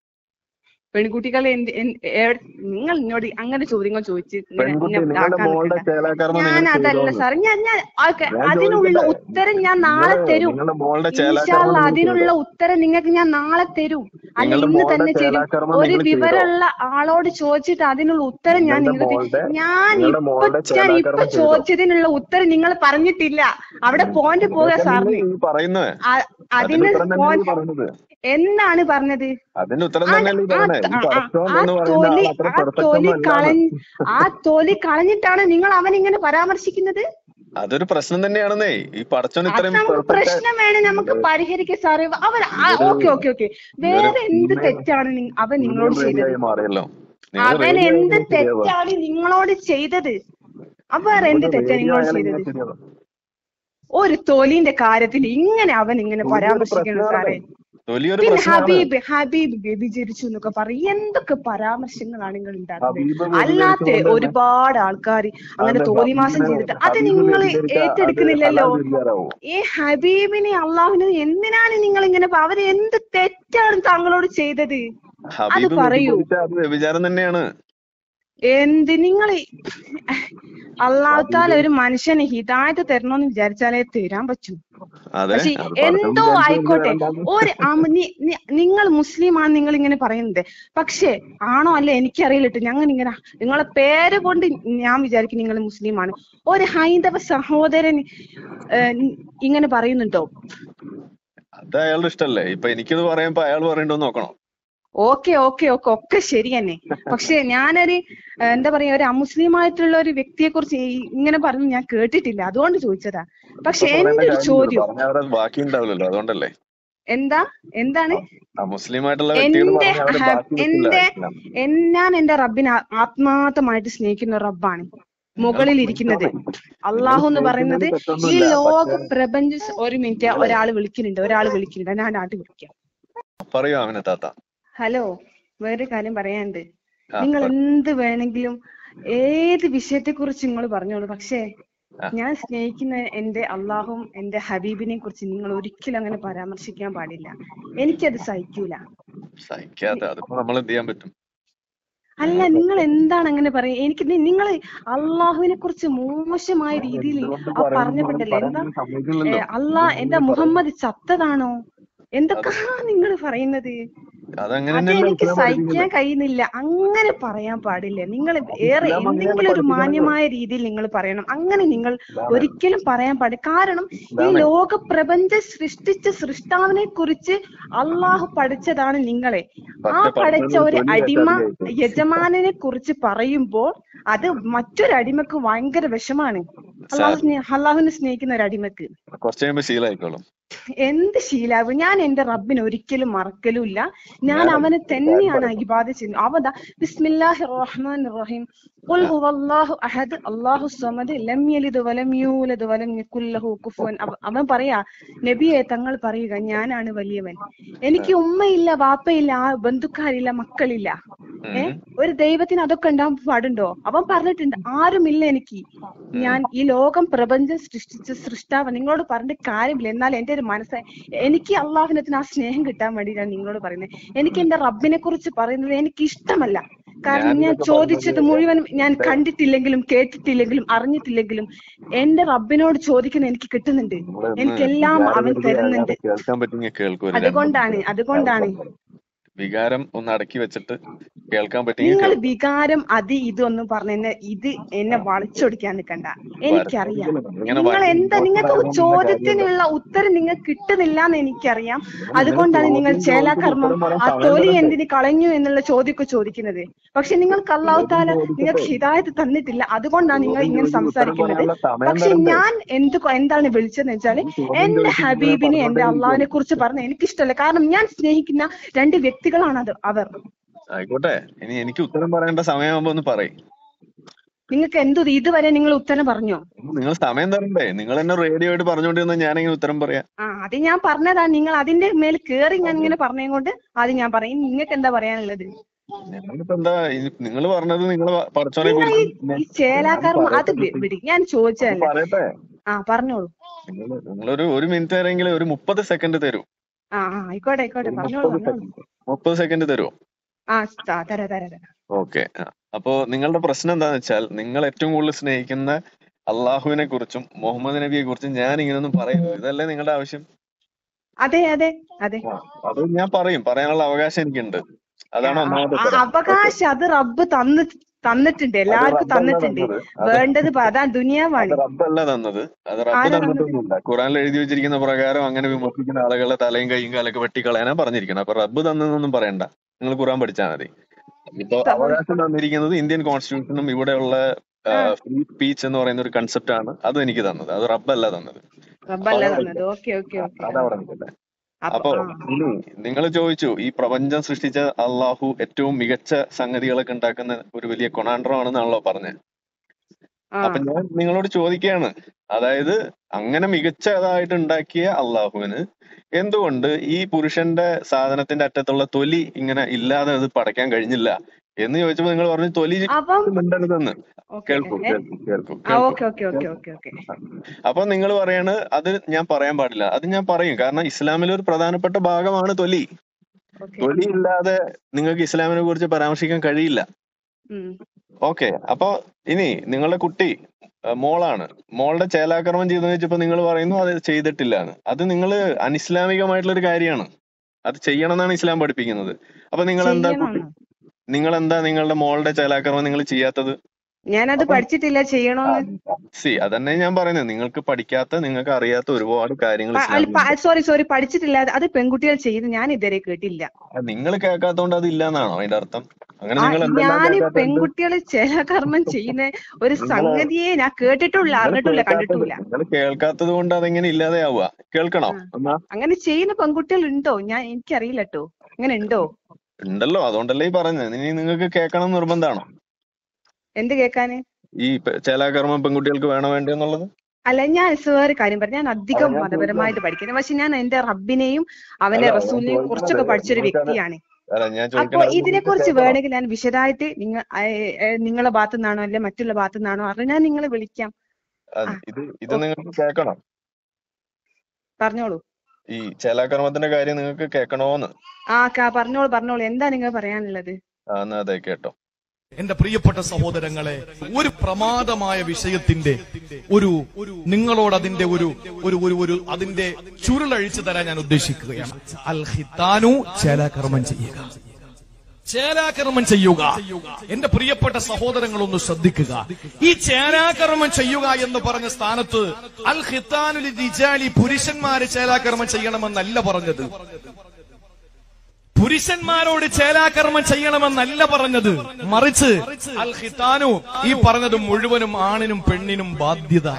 പെൺകുട്ടികളെ എന്ത് എന്ത് എവിടെ- നിങ്ങൾ എന്നോട് അങ്ങനെ ചോദ്യങ്ങൾ ചോദിച്ച് ഇങ്ങനെ പെൺകുട്ടി എന്നെ നിങ്ങളുടെ ആക്കാൻ മോളുടെ നിൽക്കണ്ട. ചേലാകർമ്മം ഞാൻ നിങ്ങൾ അതല്ല ചെയ്തോന്ന് സാർ, ഞാൻ ഞാൻ ഓക്കെ, ഞാൻ അതിനുള്ള ചോദിക്കട്ടെ. ഉത്തരം ഞാൻ നാളെ നിങ്ങള് തരും. നിങ്ങളുടെ മോളുടെ ഇൻഷാ ചേലാകർമ്മം അല്ലാ നിങ്ങൾ അതിനുള്ള ചെയ്തോ? ഉത്തരം നിങ്ങൾക്ക് ഞാൻ നാളെ തരും. അല്ല, നിങ്ങളുടെ ഇന്ന് മോളുടെ തന്നെ തരും. ചേലാകർമ്മം ഒരു നിങ്ങൾ ചെയ്തോ? വിവരമുള്ള ആളോട് ചോദിച്ചിട്ട് അതിനുള്ള ഉത്തരം ഞാൻ നിങ്ങളുടെ നിങ്ങൾക്ക് മോളുടെ ഞാൻ നിങ്ങളുടെ ഇപ്പൊ മോളുടെ ഞാൻ ഇപ്പൊ ചേലാകർമ്മം ചെയ്തോ? ചോദിച്ചതിനുള്ള ഉത്തരം നിങ്ങൾ പറഞ്ഞിട്ടില്ല. അവിടെ പോയിന്റ് പോവുക ഇതൊക്കെ നിങ്ങൾ സാറിന്. ഈ പറയുന്നത് അ- അതിന്റെ അതിന് ഉത്തരം തന്നെയല്ലേ ഈ പോയിന്റ് പറയുന്നത്. എന്നാണ് പറഞ്ഞത്? അതിന്റെ ഉത്തരം ആ തന്നെയല്ലേ ഈ ആ പറയുന്നത്. ഈ ആ ആ പടച്ചോൻ ആ എന്ന് പറയുന്ന തൊലി ആൾ അത്ര ആ പെർഫെക്റ്റ് തൊലി ഒന്നും അല്ലാന്ന്. കളഞ്ഞ് ആ തൊലി കളഞ്ഞിട്ടാണ് നിങ്ങൾ അവനിങ്ങനെ പരാമർശിക്കുന്നത്. അതൊരു പ്രശ്നം തന്നെയാണെന്നേ. ഈ പടച്ചോൻ അത് ഇത്രയും നമുക്ക് പെർഫെക്റ്റ്. പ്രശ്നം വേണേ നമുക്ക് പരിഹരിക്കാൻ സാറേ. അവൻ ഇതൊരു ഓക്കെ ഓക്കെ ഓക്കെ ഇതൊരു വേറെ എന്ത് ഫീമെയിൽ തെറ്റാണ് നി- അവൻ ഫീമെയിൽ നിങ്ങളോട് ചെയ്തത്? റേഡിയായി മാറിയല്ലോ. നിങ്ങൾ അവൻ റേഡിയോ എന്ത് ആയെങ്കിലും ശരിയാവാ. തെറ്റാണ് നിങ്ങളോട് ചെയ്തത്? അവൻ വേറെ എന്ത് നിങ്ങൾ തെറ്റാ റേഡിയോ നിങ്ങളോട് ആയാലും ചെയ്തത്? ഇങ്ങനെ ശരിയാവാ. ഒരു തൊലിന്റെ കാര്യത്തിൽ ഇങ്ങനെ അവൻ ഇങ്ങനെ തൊലി ഒരു പരാമർശിക്കണം പ്രശ്നമാണെന്നേ. സാറേ. തൊലി ഒരു പിന്നെ പ്രശ്നമാണ്. ഹബീബ് ഹബീബ് വ്യഭിചരിച്ചു എന്നൊക്കെ പറയും. എന്തൊക്കെ പരാമർശങ്ങളാണ് നിങ്ങൾ ഉണ്ടാക്കുന്നത്? ഹബീബ് അല്ലാത്ത വ്യഭിചരിച്ചതുകൊണ്ട് തന്നെ ഒരുപാട് ആൾക്കാർ അങ്ങനെ അതെന്താ തോന്നിവാസം ഹബീബിനെ ചെയ്തിട്ട് അത് ഹബീബ് നിങ്ങൾ വ്യഭിചരിച്ച അത് ഏറ്റെടുക്കുന്നില്ലല്ലോ. ഹലാൽ വ്യഭിചാരാവോ? ഈ ഹബീബിനെ അള്ളാഹുവിനെ എന്തിനാണ് നിങ്ങൾ ഇങ്ങനെ പ- അവര് എന്ത് തെറ്റാണ് താങ്കളോട് ചെയ്തത്? അത് ഹബീബ് പറയൂ. വ്യഭിചരിച്ച അത് വ്യഭിചാരം തന്നെയാണ്. എന്ത് നിങ്ങൾ അള്ളാഹുത്താല ഹബീബ് ഒരു മനുഷ്യന് ഹിദായത്ത് തരണമെന്ന് വിചാരിച്ചാലേ തരാൻ പറ്റൂ. അതെ പക്ഷെ അത് പടച്ചോൻ എന്തോ വിചാരിച്ചു ആയിക്കോട്ടെ, തരണ്ടാന്ന്. ഒരു അമ- നി- നി- നിങ്ങൾ മുസ്ലിമാണ് നിങ്ങൾ ഇങ്ങനെ പറയുന്നത്. പക്ഷെ ആണോ അല്ല എനിക്കറിയില്ലട്ടോ. ഞങ്ങൾ ഇങ്ങനെ നിങ്ങളെ പേര് കൊണ്ട് ഞാൻ വിചാരിക്കും നിങ്ങൾ മുസ്ലിമാണ്. ഒരു ഹൈന്ദവ സഹോദരൻ ഏഹ്, ഇങ്ങനെ പറയുന്നുണ്ടോ? അത് അയാളുടെ ഇഷ്ടല്ലേ. ഇപ്പൊ എനിക്കിത് പറയുമ്പോ അയാൾ പറയണ്ടോ നോക്കണം. ഓക്കെ ഓക്കെ ഓക്കെ ഒക്കെ ശരി തന്നെ. പക്ഷെ ഞാനൊരു ഏഹ്, എന്താ പറയാ, ഒരു അമുസ്ലിമായിട്ടുള്ള ഒരു വ്യക്തിയെ കുറിച്ച് ഇങ്ങനെ പറഞ്ഞ് ഞാൻ കേട്ടിട്ടില്ല. അതുകൊണ്ട് ചോദിച്ചതാ. പക്ഷെ ഇപ്പൊ പറയേണ്ട എന്റെ ഒരു കാര്യമില്ലല്ലോ, ചോദ്യം പറഞ്ഞ അവരെ ബാക്കി ഉണ്ടാവില്ലല്ലോ, അതുകൊണ്ടല്ലേ. എന്താ എന്താണ് മുസ്ലിം ആയിട്ടുള്ള വ്യക്തികൾ എന്റെ പറഞ്ഞ അവരെ ഹ- ബാക്കി വെക്കില്ല എന്റെ ഇസ്ലാം. എൻ- ഞാൻ എന്റെ റബ്ബിനെ ആ- ആത്മാർത്ഥമായിട്ട് സ്നേഹിക്കുന്ന റബ്ബാണ് നിങ്ങൾ മുകളിൽ ഇരിക്കുന്നത്. നിങ്ങൾ അള്ളാഹു എന്ന് പറയുന്നത് സ്നേഹിക്കുന്നതിൽ ഈ തെറ്റൊന്നുമില്ല. ലോക പക്ഷെ പ്രപഞ്ച ഒരു മിനിറ്റ്, നിങ്ങളെ ഒരാൾ വിളിക്കുന്നുണ്ട് ഒരാൾ വിളിക്കുന്നുണ്ട് ഞാൻ നാട്ടിൽ വിളിക്കാം. പറയൂ അവനെ താത്ത. ഹലോ, വേറൊരു കാര്യം പറയാനുണ്ട്. ആ നിങ്ങൾ പറ. എന്ത് വേണമെങ്കിലും ഏത് വിഷയത്തെ കുറിച്ച് നിങ്ങൾ പറഞ്ഞോളൂ. പക്ഷേ ആ, ഞാൻ സ്നേഹിക്കുന്ന എന്റെ അള്ളാഹും എന്റെ ഹബീബിനെ കുറിച്ച് നിങ്ങൾ ഒരിക്കലും അങ്ങനെ പരാമർശിക്കാൻ പാടില്ല. എനിക്കത് സഹിക്കൂല. സഹിക്കാതെ അതിപ്പോ നമ്മൾ എന്ത് ചെയ്യാൻ പറ്റും? അല്ല, നിങ്ങൾ നിങ്ങൾ എന്താണ് അങ്ങനെ പറയുക? എനിക്ക് നിങ്ങൾ അള്ളാഹുവിനെ കുറിച്ച് മോശമായ രീതിയിൽ എന്തുകൊണ്ട് ആ പറയുന്നു പറഞ്ഞിട്ടുണ്ടല്ലോ. എന്താ പറയാൻ സമ്മതിക്കില്ലല്ലോ. അള്ളാഹ് എന്താ നിങ്ങൾ പറയുന്നു മുഹമ്മദ് ചത്തതാണോ? അത് എന്തൊക്കെയാ നിങ്ങൾ പറയുന്നത്? അതങ്ങനെ തന്നെയല്ലേ അതെനിക്ക് ഇസ്ലാം സഹിക്കാൻ പഠിപ്പിക്കുന്നത്. കഴിയുന്നില്ല. അങ്ങനെ പറയാൻ പാടില്ല. നിങ്ങൾ അത് ഏറെ ഇസ്ലാം അങ്ങനെയല്ലേ എന്തെങ്കിലും ഒരു പഠിപ്പിക്കുന്നത്. മാന്യമായ രീതിയിൽ നിങ്ങൾ പറയണം. അങ്ങനെ നിങ്ങൾ ഇതാണ് ഒരിക്കലും പറയാൻ പാടില്ല. കാരണം ഈ ഇസ്ലാമേ. ലോക പ്രപഞ്ചം സൃഷ്ടിച്ച സൃഷ്ടാവിനെ കുറിച്ച് അള്ളാഹു പഠിച്ചതാണ് നിങ്ങളെ. ആ പക്ഷെ പഠിച്ച പഠിച്ചത് ഒരു തൊലി അടിമ വെച്ചറിയായിട്ട്. യജമാനനെ കുറിച്ച് പറയുമ്പോൾ അത് മറ്റൊരു അടിമക്ക് ഭയങ്കര വിഷമാണ്. അള്ളാഹു സാർ സ്നേ അള്ളാഹുവിനെ സ്നേഹിക്കുന്ന ഒരു അടിമക്ക് കുറച്ച് കഴിയുമ്പോ ശീലമായിക്കോളും. എന്ത് ശീലാവ്? ഞാൻ എന്റെ റബ്ബിനെ ഒരിക്കലും മറക്കലും ഇല്ല. ഞാൻ ഞാൻ അവനെ ഒരു കാര്യം തന്നെയാണ് പറയട്ടെ. ഇബാദത്ത് ചെയ്യുന്നത്. അവതാ ബിസ്മില്ലാഹിർ റഹ്മാനിർ റഹീം ഖുൽ ആ, ഹുവല്ലാഹു അഹദ് അല്ലാഹു സമദ് ലം യലിദ് വലം യൂലദ് വലം യകുൽ ലഹു കുഫുവൻ. അവ- അവൻ പറയാ, നബിയെ തങ്ങൾ പറയുക, ഞാനാണ് വലിയവൻ. എനിക്ക് ഉമ്മയില്ല, വാപ്പയില്ല, ആ ബന്ധുക്കാരില്ല, മക്കളില്ല. ഏ ഉം, ഒരു ദൈവത്തിന് അതൊക്കെ ഉണ്ടാവാൻ പാടുണ്ടോ? അവൻ പറഞ്ഞിട്ടുണ്ട്, ആരുമില്ല എനിക്ക്. ഉം. ഞാൻ ഈ ലോകം പ്രപഞ്ചം സൃഷ്ടിച്ച സൃഷ്ടാവ്. നിങ്ങളോട് പറഞ്ഞിട്ട് കാര്യമില്ല. എന്നാൽ എന്റെ ഒരു മനസ്സ്, എനിക്ക് അള്ളാഹുവിനത്തിന് ആ സ്നേഹം കിട്ടാൻ വേണ്ടിയിട്ടാണ് നിങ്ങളോട് പറയുന്നത്. എനിക്ക് എന്റെ റബ്ബിനെ കുറിച്ച് പറയുന്നത് എനിക്ക് ഇഷ്ടമല്ല. കാരണം ഞാൻ ഞാനിതൊക്കെ പറഞ്ഞത് ചോദിച്ചത് മുഴുവനും ഞാൻ എന്റെ കണ്ടിട്ടില്ലെങ്കിലും കേട്ടിട്ടില്ലെങ്കിലും അറിഞ്ഞിട്ടില്ലെങ്കിലും എന്റെ റബ്ബിനോട് ചോദിക്കുന്ന എനിക്ക് കിട്ടുന്നുണ്ട്. നിങ്ങളൊന്ന് എനിക്കെല്ലാം അവൻ വികാരപരിധി തരുന്നുണ്ട്. ആകാതെ കേൾക്കാൻ പറ്റുമെങ്കിൽ കേൾക്കൂ. ഒരു രണ്ട് അതുകൊണ്ടാണ് മിനിറ്റ് അതുകൊണ്ടാണ് വികാരം ഒന്ന് അടക്കി വെച്ചിട്ട് കേൾക്കാൻ പറ്റുമെങ്കിൽ നിങ്ങൾ കേൾക്കൂ. വികാരം അത് ഇതൊന്നും പറഞ്ഞ എന്നെ ഇത് എന്നെ ആ, വളച്ചൊടിക്കാൻ നിൽക്കണ്ട. എനിക്കറിയാം വരച്ചൊടിക്കലല്ല. ഇങ്ങനെ നിങ്ങൾ ഭയങ്കര എന്താ, ഇമോഷണൽ നിങ്ങൾക്ക് ആയതുകൊണ്ടുള്ള കാര്യമല്ല. ചോദ്യത്തിനുള്ള ഉത്തരം നിങ്ങൾക്ക് കിട്ടുന്നില്ല എന്ന് എനിക്കറിയാം. നിങ്ങൾ അതുകൊണ്ടാണ് നിങ്ങൾ ചോദ്യം ചോദിക്കുന്ന ചേലാകർമ്മം ഉത്തരം പറയാൻ ആ സമയം തൊലി തരണ്ടേ? എന്തിന് കളഞ്ഞു എന്നുള്ള ചോദ്യമൊക്കെ ചോദിക്കുന്നത്. പക്ഷെ നിങ്ങൾക്ക് അള്ളാഹു ചോദ്യം താല ചോദിക്കട്ടെ. നിങ്ങൾക്ക് ഹിദായത്ത് തന്നിട്ടില്ല. അതുകൊണ്ടാണ് നിങ്ങൾ ചോദ്യം ഇങ്ങനെ ചോദിച്ച് ഉത്തരം സംസാരിക്കുന്നത്. പറയാനുള്ള സമയം പക്ഷെ തരണ്ടേ? ഞാൻ എന്ത് എന്താണ് വിളിച്ചതെന്ന് വെച്ചാല്, നിങ്ങൾ ചോദ്യം എന്റെ ചോദിച്ചിട്ട് ഇങ്ങനെ ഹബീബിനെ എന്റെ പറഞ്ഞോണ്ടേ അള്ളാഹിനെ ഇരിക്കും. കുറിച്ച് പറഞ്ഞ എനിക്കിഷ്ടമല്ല. കാരണം ഞാൻ സ്നേഹിക്കുന്ന രണ്ട് വ്യക്തികളാണ് അത് അവർ. ആയിക്കോട്ടെ, ഇനി എനിക്ക് ഉത്തരം പറയേണ്ട സമയമാകുമ്പോ ഒന്ന് പറയും. നിങ്ങൾക്ക് എന്തു ഇതുവരെ നിങ്ങൾ ഉത്തരം പറഞ്ഞോ? നിങ്ങൾ സമയം തരണ്ടേ? നിങ്ങൾ എന്നെ റേഡിയോ ആയിട്ട് പറഞ്ഞോണ്ടിരുന്ന ഞാനെങ്ങനെ ഉത്തരം പറയാം? ആ അത് ഞാൻ പറഞ്ഞതാ. നിങ്ങൾ അതിന്റെ മേൽ കേറി ഞാൻ ഇങ്ങനെ പറഞ്ഞത് കൊണ്ട് അത് ഞാൻ പറയും. നിങ്ങൾക്ക് എന്താ പറയാനുള്ളത്? ഞങ്ങളിപ്പോ എന്താ നിങ്ങൾ പറഞ്ഞത്? നിങ്ങൾ പടച്ചോനെ നിങ്ങൾ ഈ കുറിച്ച് ഈ ഞാൻ ചേലാകർമ്മ അത് പറയട്ടെ വി- കുട്ടി. വിട്. ഞാൻ അപ്പൊ ചോദിച്ചതല്ലേ. പറയട്ടെ. ആ പറഞ്ഞോളൂ. നിങ്ങൾ നിങ്ങളൊരു ഒരു മിനിറ്റ് വരെയെങ്കിലും ഒരു മുപ്പത് സെക്കൻഡ് തരൂ. ആ ആ ആയിക്കോട്ടെ ആയിക്കോട്ടെ, ഒരു പറഞ്ഞോളൂ മുപ്പത് പറഞ്ഞോളൂ. സെക്കൻഡ് മുപ്പത് സെക്കൻഡ് തരുമോ? ആ ത- തരാ തരാ തരാ ഓക്കെ. അപ്പോ നിങ്ങളുടെ പ്രശ്നം എന്താന്ന് വെച്ചാൽ, നിങ്ങൾ ഏറ്റവും കൂടുതൽ സ്നേഹിക്കുന്ന അള്ളാഹുവിനെ കുറിച്ചും മുഹമ്മദ് നബിയെ കുറിച്ചും ഞാൻ ഇങ്ങനൊന്നും പറയുന്നു. ഇതല്ലേ നിങ്ങളുടെ ആവശ്യം? അതെ അതെ അതെ. ആ, അത് ഞാൻ പറയും. പറയാനുള്ള അവകാശം എനിക്കുണ്ട്. ആ, അതാണ് ആ, ഒന്നാമത്തെ ആ, ഉത്തരം. ഓക്കെ. അവകാശം അത് റബ്ബ് തന്ന് തന്നിട്ടുണ്ട്. അത് എല്ലാവർക്കും റബ്ബല്ല തന്നിട്ടുണ്ട്. തന്നത്. അത് വേണ്ടത് പ- അതാ അത് ദുനിയാവാണ്. റബ്ബല്ല തന്നത്. അത് റബ്ബ് ആരാ തന്നത്? തന്നിട്ടൊന്നുമില്ല. ഖുറാനിൽ എഴുതി വെച്ചിരിക്കുന്ന പ്രകാരം അങ്ങനെ വിമർശിക്കുന്ന ആളുകളെ തലയും കൈയും കാലൊക്കെ വെട്ടിക്കളയാനാ പറഞ്ഞിരിക്കണം. അപ്പൊ റബ്ബ് തന്നതൊന്നും പറയണ്ട. നിങ്ങൾ ഖുറാൻ പഠിച്ചാൽ മതി. ഇപ്പൊ ത- അവകാശം തന്നിരിക്കുന്നത് ഇന്ത്യൻ കോൺസ്റ്റിറ്റ്യൂഷനും ഇവിടെയുള്ള ആ ഫ്രീ സ്പീച്ച് എന്ന് പറയുന്ന ഒരു കൺസെപ്റ്റ് ആണ്. അത് എനിക്ക് തന്നത്. അത് റബ്ബല്ല തന്നത്. അപ്പൊ റബ്ബല്ല അതവിടെ തന്നത്. നിൽക്കട്ടെ. ഓക്കെ ഓക്കെ ആ, ഓക്കെ. അതവിടെ നിൽക്കട്ടെ. അപ്പൊ അപ്പോ ആ ഇനി നിങ്ങൾ ചോദിച്ചു, ഈ പ്രപഞ്ചം സൃഷ്ടിച്ച അള്ളാഹു ഏറ്റവും മികച്ച സംഗതികളൊക്കെ ഉണ്ടാക്കുന്ന ഒരു വലിയ കൊണാണ്ട്രം ആണെന്നാണല്ലോ പറഞ്ഞത്. ആ അപ്പൊ ഞാൻ നിങ്ങളോട് ചോദിക്കുകയാണ്, അതായത് അങ്ങനെ മികച്ചതായിട്ട് ഉണ്ടാക്കിയ അള്ളാഹുവിന് എന്തുകൊണ്ട് ഈ പുരുഷന്റെ സാധനത്തിന്റെ അറ്റത്തുള്ള തൊലി ഇങ്ങനെ ഇല്ലാതെ അത് പടയ്ക്കാൻ കഴിഞ്ഞില്ല എന്ന് ചോദിച്ചപ്പോ നിങ്ങൾ പറഞ്ഞു തൊലി അപ്പം മിണ്ടരുതെന്ന്. ഓക്കെ കേൾക്കൂ കേൾക്കൂ കേൾക്കൂ ആ കേൾക്കൂ okay okay okay okay okay അപ്പൊ നിങ്ങൾ പറയാണ് അത് ഞാൻ പറയാൻ പാടില്ല. അത് ഞാൻ പറയും, കാരണം ഇസ്ലാമിലെ ഒരു പ്രധാനപ്പെട്ട ഭാഗമാണ് തൊലി. ഓക്കെ തൊലി ഇല്ലാതെ നിങ്ങൾക്ക് ഇസ്ലാമിനെ കുറിച്ച് പരാമർശിക്കാൻ കഴിയില്ല. ഉം ഓക്കെ, അപ്പൊ ഇനി നിങ്ങളുടെ കുട്ടി അഹ് മോളാണ്, മോളുടെ ചേലാക്രമം ചെയ്തെന്ന് വെച്ചപ്പോ നിങ്ങൾ പറയുന്നു അത് ചെയ്തിട്ടില്ല എന്ന്. അത് നിങ്ങൾ അനിസ്ലാമികമായിട്ടുള്ള ഒരു കാര്യമാണ്. അത് ചെയ്യണം എന്നാണ് ഇസ്ലാം പഠിപ്പിക്കുന്നത്. അപ്പൊ നിങ്ങൾ എന്താ കുട്ടി ചെയ്യണമെന്നോ? നിങ്ങൾ എന്താ നിങ്ങളുടെ മോളുടെ ചേലാക്രമം നിങ്ങൾ ചെയ്യാത്തത്? ഞാനത് അപ്പൊ പഠിച്ചിട്ടില്ല ചെയ്യണോന്ന്. സി അതന്നെ ഞാൻ പറയുന്നത്, നിങ്ങൾക്ക് പഠിക്കാത്ത നിങ്ങൾക്ക് അറിയാത്ത ഒരുപാട് കാര്യങ്ങൾ ഇസ്ലാമിലുണ്ട്. സോറി സോറി പഠിച്ചിട്ടില്ല. അത് പെൺകുട്ടികൾ ചെയ്യുന്നത് ഞാൻ ഇതുവരെ കേട്ടില്ല. നിങ്ങൾ കേൾക്കാത്തോണ്ട് അത് ഇല്ലാന്നാണോ അതിന്റെ അർത്ഥം? അങ്ങനെ ആ നിങ്ങൾ എന്തെല്ലാം ഞാന് കേൾക്കാത്തതുണ്ട്? പെൺകുട്ടികൾ ചേലാകർമ്മം ചെയ്യുന്ന ഒരു നിങ്ങൾ സംഗതിയെ ഞാൻ കേട്ടിട്ടുള്ള നിങ്ങൾ അറിഞ്ഞിട്ടില്ല കേൾക്കാത്തത് കണ്ടിട്ടില്ല. നിങ്ങൾ കേൾക്കാത്തത് കൊണ്ട് അതെങ്ങനെ ഇല്ലാതെയാവുക? കേൾക്കണോ ആ എന്നാ? അങ്ങനെ ചെയ്യുന്ന പെൺകുട്ടികൾ ഉണ്ടോ? ഞാൻ എനിക്കറിയില്ല കേട്ടോ. അങ്ങനെ ഉണ്ടോ? ഉണ്ടല്ലോ, അതുകൊണ്ടല്ലേ ഈ പറഞ്ഞത്. ഇനി നിങ്ങൾക്ക് കേൾക്കണം നിർബന്ധമാണോ എന്ത് കേൾക്കാന്? ഈ പെ- ചേലാകർമ്മം പെൺകുട്ടികൾക്ക് വേണോ വേണ്ടോ എന്നുള്ളത്? അല്ല, ഞാൻ വേറെ കാര്യം പറഞ്ഞു. ഞാൻ അല്ല അധികം ഞാൻ ചോദിക്കുന്നത് മതപരമായിട്ട് പഠിക്കുന്നത്, പക്ഷെ ഞാൻ എന്റെ റബ്ബിനെയും അല്ല അവന്റെ ഞാൻ റസൂലിനെയും ചോദിക്കുന്നത് കുറച്ചൊക്കെ പഠിച്ചൊരു നിങ്ങൾക്കത് വ്യക്തിയാണ്. അല്ല ഞാൻ അപ്പൊ ചോദിക്കണത് ഇതിനെ നിങ്ങൾക്ക് കുറിച്ച് കേൾക്കണോ? വേണമെങ്കിൽ ഞാൻ വിശദമായിട്ട് നിങ്ങൾ നിങ്ങളെ ഭാഗത്തു നിന്നാണോ അല്ലെ മറ്റുള്ള ഭാഗത്തു നിന്നാണോ അറിയാൻ ഞാൻ നിങ്ങളെ വിളിക്കാം. അത് ആ ഇത് ഇത് ഓ നിങ്ങൾക്ക് കേൾക്കണം. പറഞ്ഞോളൂ. ഈ ചേലാകർമ്മത്തിന്റെ കാര്യം നിങ്ങൾക്ക് കേൾക്കണോന്ന്? ആ കാ പറഞ്ഞോളൂ പറഞ്ഞോളൂ. എന്താ നിങ്ങൾ പറയാനുള്ളത്? ആ എന്നാ അതെ കേട്ടോ. എന്റെ പ്രിയപ്പെട്ട സഹോദരങ്ങളെ, ഒരു പ്രമാദമായ വിഷയത്തിന്റെ ഒരു നിങ്ങളോട് അതിന്റെ ഒരു ഒരു ഒരു ഒരു അതിന്റെ ചുരുളഴിച്ചു തരാൻ ഞാൻ ഉദ്ദേശിക്കുകയാണ്. അൽ ഖിത്താനു, ചേലാകർമ്മം ചെയ്യുക. ചേലാകർമ്മം ചെയ്യുക. എന്റെ പ്രിയപ്പെട്ട സഹോദരങ്ങളൊന്ന് ശ്രദ്ധിക്കുക. ഈ ചേലാകർമ്മം ചെയ്യുക എന്ന് പറഞ്ഞ സ്ഥാനത്ത് അൽ ഖിത്താനു ലിരിജാലി, പുരുഷന്മാര് ചേലാകർമ്മം ചെയ്യണമെന്നല്ല പറഞ്ഞത്. പുരുഷന്മാരോട് ചേലാകർമ്മം ചെയ്യണമെന്നല്ല പറഞ്ഞത്. മറിച്ച് അൽ ഖിത്താനു, ഈ പറഞ്ഞത് മുഴുവനും ആണിനും പെണ്ണിനും ബാധ്യത.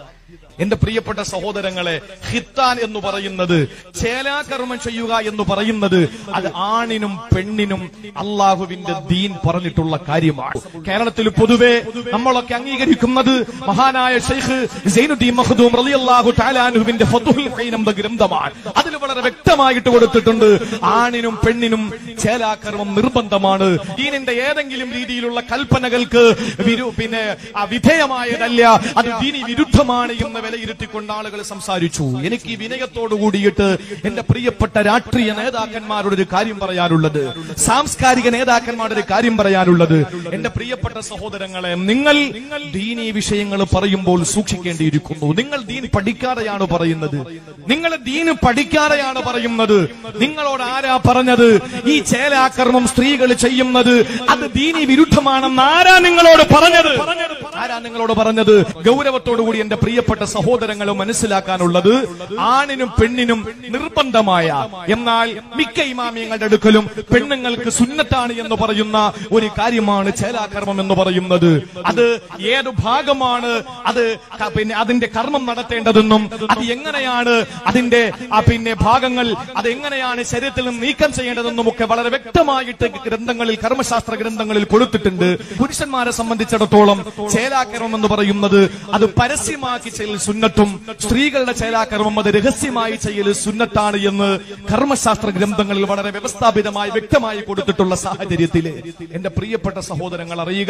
എന്റെ പ്രിയപ്പെട്ട സഹോദരങ്ങളെ, ഖിത്താൻ എന്ന് പറയുന്നത്, ചേലാകർമ്മം ചെയ്യുക എന്ന് പറയുന്നത്, അത് ആണിനും പെണ്ണിനും അള്ളാഹുവിന്റെ ദീൻ പറഞ്ഞിട്ടുള്ള കാര്യമാണ്. കേരളത്തിൽ പൊതുവെ നമ്മളൊക്കെ അംഗീകരിക്കുന്നത് മഹാനായ ഷെയ്ഖ് സൈനുദ്ദീൻ മഖ്ദൂം റളിയല്ലാഹു തആല അൻഹുവിന്റെ ഫതുഹുൽ ഖൈൻ എന്ന ഗ്രന്ഥമാണ്. അതിൽ വളരെ വ്യക്തമായിട്ട് കൊടുത്തിട്ടുണ്ട്, ആണിനും പെണ്ണിനും ചേലാകർമ്മം നിർബന്ധമാണ്. ദീനിന്റെ ഏതെങ്കിലും രീതിയിലുള്ള കൽപ്പനകൾക്ക് വിരു പിന്നെ വിധേയമായതല്ല, അത് ദീനി വിരുദ്ധമാണ് എന്ന് വിലയിരുത്തിക്കൊണ്ട് ആളുകൾ സംസാരിച്ചു. എനിക്ക് ഈ വിനയത്തോടു കൂടിയിട്ട് എന്റെ പ്രിയപ്പെട്ട രാഷ്ട്രീയ നേതാക്കന്മാരോട് ഒരു കാര്യം പറയാനുള്ളത്, സാംസ്കാരിക നേതാക്കന്മാരുടെ ഒരു കാര്യം പറയാനുള്ളത്, എന്റെ പ്രിയപ്പെട്ട സഹോദരങ്ങളെ, നിങ്ങൾ ദീനീ വിഷയങ്ങൾ പറയുമ്പോൾ സൂക്ഷിക്കേണ്ടിയിരിക്കുന്നു. നിങ്ങൾ ദീൻ പഠിക്കാതെയാണ് പറയുന്നത്. നിങ്ങൾ ദീൻ പഠിക്കാതെയാണ് പറയുന്നത്. നിങ്ങളോട് ആരാ പറഞ്ഞത് ഈ ചേലാകർമ്മം സ്ത്രീകൾ ചെയ്യുന്നത് അത് ദീനീ വിരുദ്ധമാണെന്ന്? ആരാ നിങ്ങളോട് പറഞ്ഞത്? ആരാ നിങ്ങളോട് പറഞ്ഞത്? ഗൗരവത്തോടുകൂടി എന്റെ പ്രിയപ്പെട്ട സഹോദരങ്ങൾ മനസ്സിലാക്കാനുള്ളത്, ആണിനും പെണ്ണിനും നിർബന്ധമായ, എന്നാൽ മിക്ക ഇമാമിയങ്ങളുടെ അടുക്കലും പെണ്ണുങ്ങൾക്ക് സുന്നത്താണ് എന്ന് പറയുന്ന ഒരു കാര്യമാണ് ചേലാകർമ്മം എന്ന് പറയുന്നത്. അത് ഏതു ഭാഗമാണ് അത് പിന്നെ അതിന്റെ കർമ്മം നടത്തേണ്ടതെന്നും അത് എങ്ങനെയാണ് അതിന്റെ പിന്നെ ഭാഗങ്ങൾ അത് എങ്ങനെയാണ് ശരീരത്തിൽ നിന്ന് നീക്കം ചെയ്യേണ്ടതെന്നും ഒക്കെ വളരെ വ്യക്തമായിട്ട് ഗ്രന്ഥങ്ങളിൽ, കർമ്മശാസ്ത്ര ഗ്രന്ഥങ്ങളിൽ കൊടുത്തിട്ടുണ്ട്. പുരുഷന്മാരെ സംബന്ധിച്ചിടത്തോളം ചേലാകർമ്മം എന്ന് പറയുന്നത് അത് പരസ്യമാക്കി ചെയ്യൽ സുന്നത്തും, സ്ത്രീകളുടെ ചേലാകർമ്മം അത് രഹസ്യമായി ചെയ്യൽ സുന്നത്താണ് എന്ന് കർമ്മശാസ്ത്ര ഗ്രന്ഥങ്ങളിൽ വളരെ വ്യവസ്ഥാപിതമായി വ്യക്തമായി കൊടുത്തിട്ടുള്ള സാഹചര്യത്തിൽ എന്റെ പ്രിയപ്പെട്ട സഹോദരങ്ങൾ അറിയുക,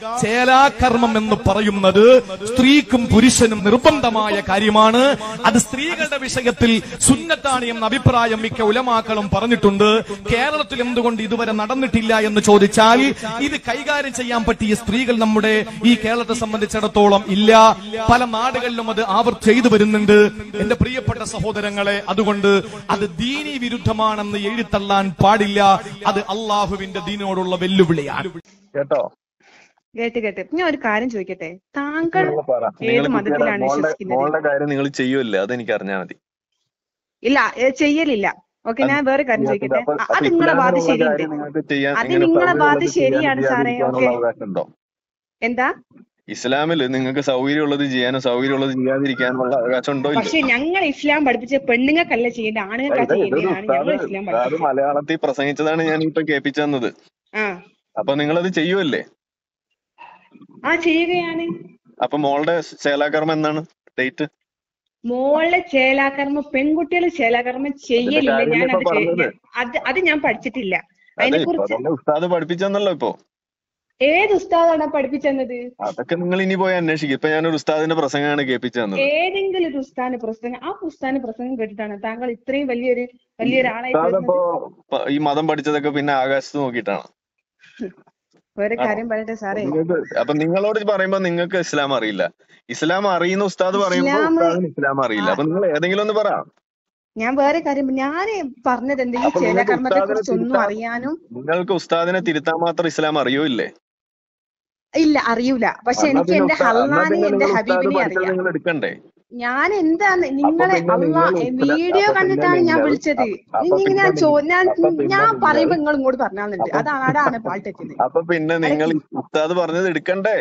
ചേലാകർമ്മം എന്ന് പറയുന്നത് സ്ത്രീക്കും പുരുഷനും നിർബന്ധമായ കാര്യമാണ്. അത് സ്ത്രീകളുടെ വിഷയത്തിൽ സുന്നത്താണ് എന്ന അഭിപ്രായം മിക്ക ഉലമാക്കളും പറഞ്ഞിട്ടുണ്ട്. കേരളത്തിൽ എന്തുകൊണ്ട് ഇതുവരെ നടന്നിട്ടില്ല എന്ന് ചോദിച്ചാൽ, ഇത് കൈകാര്യം ചെയ്യാൻ പറ്റിയ സ്ത്രീകൾ നമ്മുടെ ഈ കേരളത്തെ സംബന്ധിച്ചിടത്തോളം ഇല്ല. പല നാടുകളിലും അത് ആവർ ചെയ്തു വരുന്നുണ്ട്. എന്റെ പ്രിയപ്പെട്ട സഹോദരങ്ങളെ, അതുകൊണ്ട് അത് ദീനീ വിരുദ്ധമാണെന്ന് എഴുത്തള്ളാൻ പാടില്ല. അത് അള്ളാഹുവിന്റെ ദീനോടുള്ള വെല്ലുവിളിയാണ്. കേട്ടോ? കേട്ട് കേട്ട് ഞാൻ ഒരു കാര്യം ചോദിക്കട്ടെ, താങ്കൾ നിങ്ങൾ പറ. ഏത് നിങ്ങൾ മതത്തിലാണ് മോളുടെ വിശ്വസിക്കുന്നത്? മോളുടെ കാര്യം നിങ്ങൾ ചെയ്യുമല്ലേ? അതെനിക്ക് അറിഞ്ഞാൽ മതി. ഇല്ല, ഏ, ചെയ്യലില്ല. ഓക്കെ, ഞാൻ വേറെ കാര്യം ചോദിക്കട്ടെ. അപ്പൊ അ- അപ്പൊ അത് നിങ്ങളെ ഭാഗത്ത് ഇസ്ലാമിലുള്ള ശരിയുണ്ട്. കാര്യം നിങ്ങൾക്ക് ചെയ്യാൻ അത് ഇങ്ങനെ നിങ്ങളെ ഭാഗത്ത് സൗകര്യമുള്ളത് ചെയ്യാനും ശരിയാണ് സാറേ. ചെയ്യാതിരിക്കാനുള്ള ഓക്കെ, അവകാശം ഉണ്ടോ? എന്താ? ഇസ്ലാമിൽ നിങ്ങൾക്ക് സൗകര്യമുള്ളത് ചെയ്യാനും സൗകര്യമുള്ളത് ചെയ്യാതിരിക്കാനുള്ള അവകാശം ഉണ്ടോ? ഇല്ല. പക്ഷെ ഞങ്ങൾ ഇസ്ലാം പഠിപ്പിച്ച പെണ്ണുങ്ങൾക്കല്ല ചെയ്യേണ്ടത്, ആണുങ്ങൾക്കാ ഇത് ഇതൊരു ചെയ്യേണ്ടതാണ് ഞങ്ങൾ ഉസ്താദ് ഇസ്ലാം ഉസ്താദ് പഠിപ്പിച്ചത്. മലയാളത്തിൽ പ്രസംഗിച്ചതാണ് ഞാൻ ഇപ്പൊ കേൾപ്പിച്ചു തന്നത്. ആ അപ്പൊ നിങ്ങളത് ചെയ്യുമല്ലേ? ആ ചെയ്യുകയാണ്. അപ്പൊ മോളുടെ ചേലാകർമ്മം എന്നാണ് ഡേറ്റ്? മോളെ ചേലാകർമ്മം പെൺകുട്ടികൾ ചേലാകർമ്മം അതിന്റെ ചെയ്യലില്ല. കാര്യമല്ലേ ഞാൻ ഇപ്പൊ അത് ചെയ്- പറഞ്ഞത്? ഞാൻ- അത് അത് ഞാൻ പഠിച്ചിട്ടില്ല. അതെ അതിനെ ഇപ്പൊ കുറിച്ച് അതല്ലേ ഉസ്താദ് പഠിപ്പിച്ചെന്നല്ലോ ഇപ്പൊ. ഏത് ഉസ്താദാണ് പഠിപ്പിച്ചെന്നത്? അതൊക്കെ നിങ്ങൾ ഇനി പോയി അന്വേഷിക്കും. ഇപ്പൊ ഞാനൊരു ഉസ്താദിന്റെ പ്രസംഗമാണ് കേൾപ്പിച്ചു തന്നത്. ഏതെങ്കിലും ഒരു ഉസ്താദിന്റെ പ്രസംഗം, ആ ഉസ്താദിന്റെ പ്രസംഗം കേട്ടിട്ടാണ് താങ്കൾ ഇത്രയും വലിയൊരു വലിയൊരാളായി ഉസ്താദ് തീർന്നത്? ഇപ്പൊ പ- ഈ മതം പഠിച്ചതൊക്കെ പിന്നെ ആകാശത്ത് നോക്കിയിട്ടാണ്. ഒരു ആണോ? കാര്യം പറയട്ടെ സാറേ, നിങ്ങൾക്ക് അപ്പൊ നിങ്ങളോട് പറയുമ്പോ നിങ്ങൾക്ക് ഇസ്ലാം അറിയില്ല. ഇസ്ലാം അറിയുന്ന ഉസ്താദ് പറയുമ്പോ ഇസ്ലാം ഉസ്താദിന് ഇസ്ലാം അറിയില്ല. ആ അപ്പൊ നിങ്ങൾ ഏതെങ്കിലും ഒന്ന് പറ. ഞാൻ വേറെ കാര്യം ഞാൻ പറഞ്ഞത് എന്താ, ഈ അപ്പൊ നിങ്ങൾക്ക് ചേലാകർമ്മത്തെ ഉസ്താദിനെ കുറിച്ച് ഒന്നും തിരുത്താൻ അറിയാനും നിങ്ങൾക്ക് ഉസ്താദിനെ തിരുത്താൻ മാത്രം ഇസ്ലാം അറിയോ ഇല്ലേ? ഇല്ല, അറിയൂല. പക്ഷെ എന്നാ എനിക്ക് പിന്നെ എന്റെ ഉസ്താ എന്നാ ഹല്ലാനെയും പിന്നെ എന്റെ നിങ്ങൾ ഉസ്താദ് ഹബീബിനെയും പഠിച്ചത് അറിയാം. നിങ്ങൾ എടുക്കണ്ടേ? ഞാൻ എന്താണ് അപ്പൊ നിങ്ങളെ പിന്നെ അള്ള നിങ്ങൾ ഇസ്ലാ വീഡിയോ അപ്പൊ പിന്നെ കണ്ടിട്ടാണ് ഞാൻ നിങ്ങൾ വിളിച്ചത്. അപ്പൊ അപ്പൊ ഇനി പിന്നെ ഞാൻ ചോ നിങ്ങൾ ഞാൻ അപ്പൊ പിന്നെ ഞാൻ നിങ്ങൾ പറയുമ്പോ നിങ്ങൾ ഇങ്ങോട്ട് പറഞ്ഞാന്നുണ്ട്. അപ്പൊ അതാണ് അതാണ് പാൾട്ടെറ്റുന്നത്. അപ്പൊ പിന്നെ അല്ല, നിങ്ങൾ ഉസ്താദ് പറഞ്ഞത് എടുക്കണ്ടേ?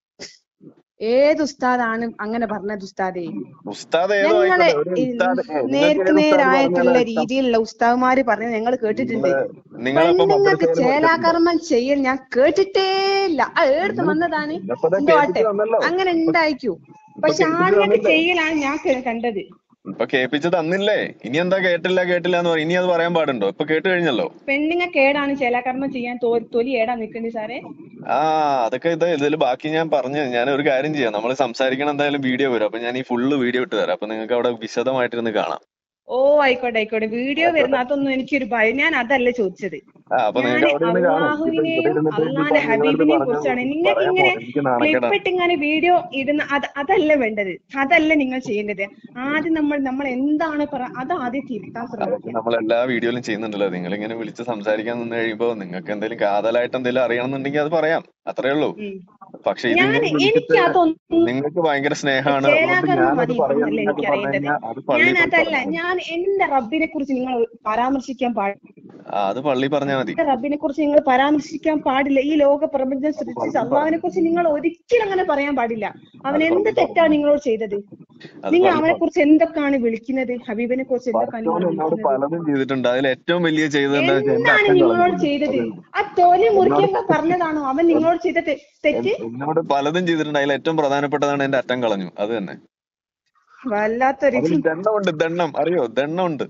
ഏത് ഉസ്താദാണ് അങ്ങനെ പറഞ്ഞത്? ഉസ്താദേ, ഉസ്താദ് ഏതോ ഞങ്ങളെ ആയിക്കോട്ടെ, ഒരു ഉസ്താദ് ഏ, നിങ്ങൾക്ക് നേർക്ക് ഏത് ഉസ്താദ് പറഞ്ഞാലാണ് നേരായിട്ടുള്ള ഇഷ്ടം? രീതിയിലുള്ള ഉസ്താദ്മാര് പറഞ്ഞത് ഞങ്ങൾ കേട്ടിട്ടുണ്ട്. നിങ്ങള് നിങ്ങളപ്പോ പെണ്ണുങ്ങൾക്ക് മദ്രസയിൽ പഠിച്ചിട്ടുണ്ടോ? ചേലാകർമ്മം ചെയ്യൽ ഞാൻ കേട്ടിട്ടേ ഇല്ല. ആ ഏടുത്ത് നിങ്ങൾ വന്നതാണ് ഇന്നിപ്പോ എന്തോ കേൾപ്പിച്ച് ആട്ടെ, തന്നല്ലോ. അങ്ങനെ ഇപ്പൊ ഉണ്ടായിക്കൂ. ഇപ്പൊ പക്ഷെ കേൾപ്പിച്ച് ആണുങ്ങൾക്ക് തന്നില്ലേ? ചെയ്യലാണ് ഞാൻ കേ- കണ്ടത്. ഇപ്പൊ കേൾപ്പിച്ച് തന്നില്ലേ? ഇനി എന്താ കേട്ടില്ല കേട്ടില്ല എന്ന് പറയും? ഇനി അത് പറയാൻ പാടുണ്ടോ? ഇപ്പൊ കേട്ട് കഴിഞ്ഞല്ലോ. പെണ്ണുങ്ങൾക്ക് ഏടാണ് ചേലാകർമ്മം ചെയ്യാൻ തോ- തൊലി ഏടാ നിൽക്കുന്നത് സാറേ? ആ അതൊക്കെ ഇത് ഇതിൽ ബാക്കി ഞാൻ പറഞ്ഞു. ഞാൻ ഒരു കാര്യം ചെയ്യാം, നമ്മൾ സംസാരിക്കണം എന്തായാലും വീഡിയോ വരും. അപ്പൊ ഞാൻ ഈ ഫുള്ള് വീഡിയോ ഇട്ട് തരാം. അപ്പൊ നിങ്ങൾക്ക് അവിടെ വിശദമായിട്ടിരുന്ന് കാണാം. ഓ ആയിക്കോട്ടെ ആയിക്കോട്ടെ. വീഡിയോ വരുന്ന അതൊന്നും എനിക്കൊരു ഭയം. ഞാൻ അതല്ല ചോദിച്ചത്. ആ അപ്പൊ ഞാൻ നിങ്ങൾക്ക് അവിടെ ഇരുന്ന് കാണാം. ഇപ്പൊ ഇവിടെ അള്ളാഹുവിനെയും ഇരുന്നിട്ട് ഇനിയിപ്പോ അള്ളാന്റെ നിങ്ങളടുത്ത് ഹബീബിനെയും പറഞ്ഞ കുറിച്ചാണ്. എനിക്ക് നിങ്ങൾക്ക് പറയാൻ ഇങ്ങനെ പോണം. എനിക്ക് നാണക്കേടാണ്. ക്ലിപ്പിട്ട് ഇങ്ങനെ വീഡിയോ ഇടുന്ന അത് അതല്ല വേണ്ടത്. അതല്ല നിങ്ങൾ ചെയ്യേണ്ടത്. ആദ്യം നമ്മൾ നമ്മൾ എന്താണ് പറ അത് ആദ്യം തിരുത്താൻ അതൊക്കെ ശ്രമിക്കുക. നമ്മൾ എല്ലാ വീഡിയോയിലും ചെയ്യുന്നുണ്ടല്ലോ. നിങ്ങൾ ഇങ്ങനെ വിളിച്ച് സംസാരിക്കാൻ നിന്ന് കഴിയുമ്പോ നിങ്ങൾക്ക് എന്തെങ്കിലും കാതലായിട്ട് എന്തെങ്കിലും അറിയണമെന്നുണ്ടെങ്കിൽ അത് പറയാം. അത്രേ ഉള്ളൂ. ഉം. പക്ഷെ ഞാൻ ഇതിങ്ങനെ വിളിച്ചിട്ട് എനിക്ക് അതൊന്നും നിങ്ങൾക്ക് ഭയങ്കര സ്നേഹമാണ്, അതുകൊണ്ട് ചേലാകർമ്മം ഞാനത് മതി പറയാം എന്നല്ല എന്നൊക്കെ എനിക്ക് പറഞ്ഞു അറിയേണ്ടത്. കഴിഞ്ഞാൽ അത് ഞാൻ പള്ളിയിൽ പോയി അതല്ല, പറഞ്ഞാൽ മതി. ഞാൻ എന്റെ റബ്ബിനെ കുറിച്ച് നിങ്ങൾ പരാമർശിക്കാൻ പാടില്ല. ആ അത് പള്ളി പറഞ്ഞാൽ മതി. എന്റെ റബ്ബിനെ കുറിച്ച് നിങ്ങൾ പരാമർശിക്കാൻ പാടില്ല. ഈ ലോക പ്രപഞ്ചം അത് സൃഷ്ടിച്ച പള്ളി അള്ളാഹിനെ പറഞ്ഞു. കുറിച്ച് നിങ്ങൾ ഒരിക്കലും അങ്ങനെ പറയാൻ പാടില്ല. അവൻ അത് എന്ത് പള്ളി തെറ്റാണ് പറഞ്ഞു. നിങ്ങളോട് ചെയ്തത്? അത് നിങ്ങൾ പള്ളി അവനെ പറഞ്ഞു. കുറിച്ച് എന്തൊക്കെയാണ് വിളിക്കുന്നത്? ഹബീബിനെ കുറിച്ച് എന്തൊക്കെയാണ് നിങ്ങൾ പഠിച്ചോൻ എന്നോട് വിളിക്കുന്നത്? പലതും ചെയ്തിട്ടുണ്ട്. അതിൽ ഏറ്റവും വലിയ ചെയ്തത് എന്താ വെച്ചാൽ എന്റെ എന്താണ് അച്ഛൻ നിങ്ങളോട് കളഞ്ഞിട്ടുണ്ട്. ചെയ്തത്? അത് ആ തൊലി എന്നോട് മുറിക്കാൻ പറഞ്ഞതാണോ അവൻ നിങ്ങളോട് ചെയ്ത തെ- തെറ്റ്? എൻ- എന്നോട് പലതും ചെയ്തിട്ടുണ്ട്. അതിൽ ഏറ്റവും പ്രധാനപ്പെട്ടതാണ് എന്റെ അറ്റം കളഞ്ഞു. അത് തന്നെ. വല്ലാത്തൊരു അതിൽ ദണ്ഡമുണ്ട്. ദണ്ണം അറിയോ? ദണ്ണമുണ്ട്.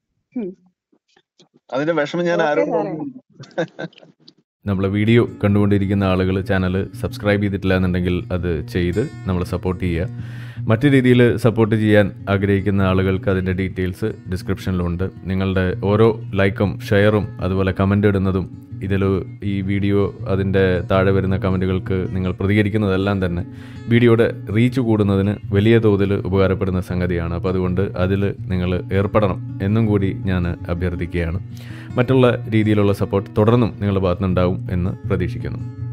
അതിന്റെ വിഷമം ഞാൻ ഓക്കെ ആരോട് സാറേ. പറഞ്ഞു? നമ്മളെ വീഡിയോ കണ്ടുകൊണ്ടിരിക്കുന്ന ആളുകൾ ചാനൽ സബ്സ്ക്രൈബ് ചെയ്തിട്ടില്ല എന്നുണ്ടെങ്കിൽ അത് ചെയ്ത് നമ്മൾ സപ്പോർട്ട് ചെയ്യുക. മറ്റു രീതിയിൽ സപ്പോർട്ട് ചെയ്യാൻ ആഗ്രഹിക്കുന്ന ആളുകൾക്ക് അതിൻ്റെ ഡീറ്റെയിൽസ് ഡിസ്ക്രിപ്ഷനിലുണ്ട്. നിങ്ങളുടെ ഓരോ ലൈക്കും ഷെയറും അതുപോലെ കമൻ്റ് ഇടുന്നതും ഇതിൽ ഈ വീഡിയോ അതിൻ്റെ താഴെ വരുന്ന കമൻറ്റുകൾക്ക് നിങ്ങൾ പ്രതികരിക്കുന്നതെല്ലാം തന്നെ വീഡിയോയുടെ റീച്ച് കൂടുന്നതിന് വലിയ തോതിൽ ഉപകാരപ്പെടുന്ന സംഗതിയാണ്. അപ്പോൾ അതുകൊണ്ട് അതിൽ നിങ്ങൾ ഏർപ്പെടണം എന്നും കൂടി ഞാൻ അഭ്യർത്ഥിക്കുകയാണ്. മറ്റുള്ള രീതിയിലുള്ള സപ്പോർട്ട് തുടർന്നും നിങ്ങളുടെ ഭാഗത്തുനിന്നുണ്ടാവും എന്ന് പ്രതീക്ഷിക്കുന്നു.